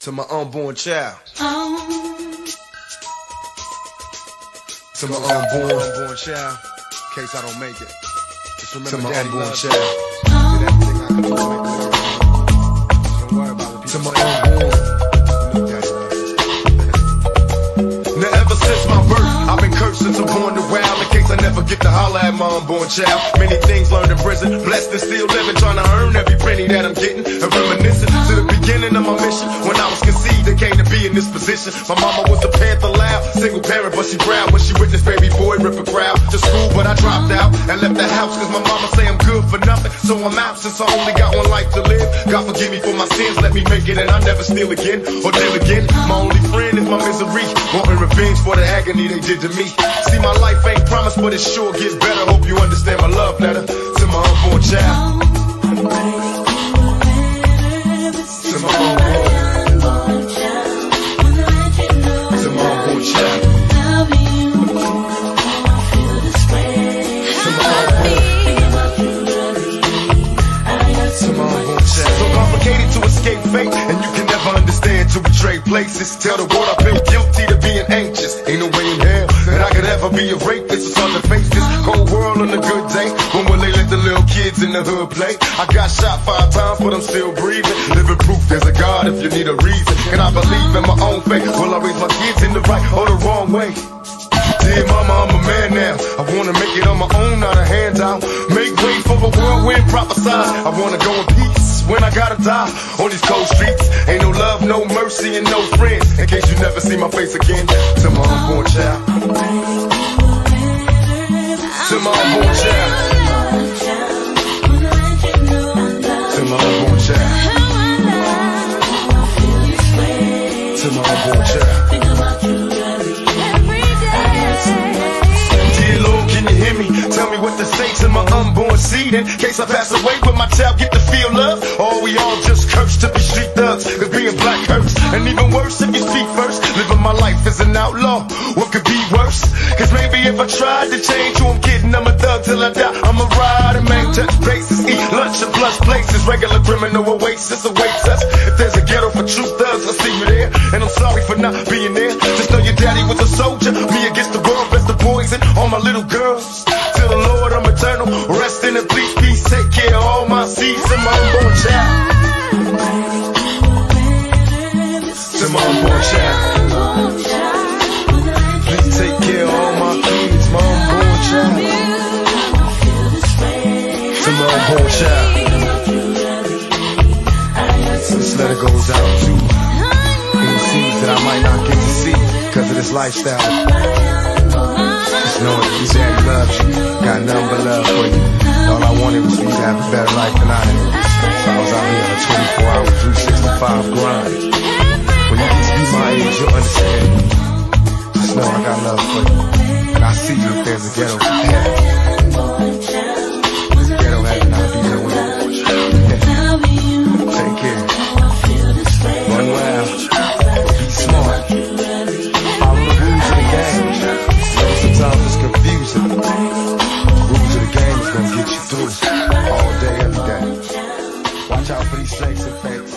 To my unborn child. To my unborn child. In case I don't make it. Just remember to my unborn child. Did everything I could do to make the world. Don't worry about what people say. To my unborn. Now ever since my birth, I've been cursed since I'm born to wild. In case I never get to holler at my unborn child. Many things learned in prison, blessed and still living, trying to earn every penny that I'm getting. And reminiscing to the beginning of my mission. When I was conceived and came to be in this position. My mama was a Panther loud, single parent, but she proud when she witnessed baby boy rip a crowd to school. But I dropped out and left the house cause my mama say I'm good for nothing. So I'm out since I only got one life to live. God forgive me for my sins, let me make it and I never steal again or deal again. My only friend is my misery, wanting revenge for the agony they did to me. See, my life ain't promised, but it sure gets better. Hope you understand my love letter to my unborn child. To my unborn child. To my unborn child. So complicated to escape fate, and you can never understand till we trade places. Tell the world I've been guilty to being anxious. Ain't no way in hell that I could ever be a rapist. It's hard to face this cold world on a good day. When will they let the little kids in the hood play? I got shot 5 times, but I'm still breathing. Living proof there's a God if you need a reason. And I believe in my own faith. Will I raise my kids in the right or the wrong way? Dear mama, I'm a man now. I wanna make it on my own, not a handout. Make way for a whirlwind prophesied. I wanna go in peace when I gotta die on these cold streets. Ain't no love, no mercy, and no friends. In case you never see my face again. To my unborn child. To my unborn child. To my unborn child. To my unborn child. Tell me what to say to my unborn seed in case I pass away. Will my child get to feel love? Or we all just cursed to be street thugs? Cause being black hurts, and even worse if you speak first. Living my life as an outlaw, what could be worse? Cause maybe if I tried to change who I'm kidding, I'm a thug till I die. I'm a rider, man, touch bases, eat lunch and plush places. Regular criminal oasis awaits us. If there's a ghetto for true thugs, I'll see you there. And I'm sorry for not being there. Just know your daddy was a soldier, me against the world, best of poison. All my little girls, till the Lord I'm eternal. Rest in peace, peace, take care of all my seeds. To my unborn child. To my unborn child. Please take care of all my kids, my unborn child. To my unborn child. This letter goes out to any seeds that I might not get to see because of this lifestyle. Just know that your daddy loves you, got nothing but love for you. All I wanted was for you to have a better life than I had. So I was out here on a 24-hour, 365 grind. When you get to be my age, you'll understand. Just know I got love for you. And I see you if there's a ghetto heaven. There's a ghetto heaven, I'll be there with you. Take care. Run wild. Be smart. Follow the rules of the game. Sometimes it's confusing. The rules of the game is gonna get you through all day, every day. Watch out for these snakes and fakes.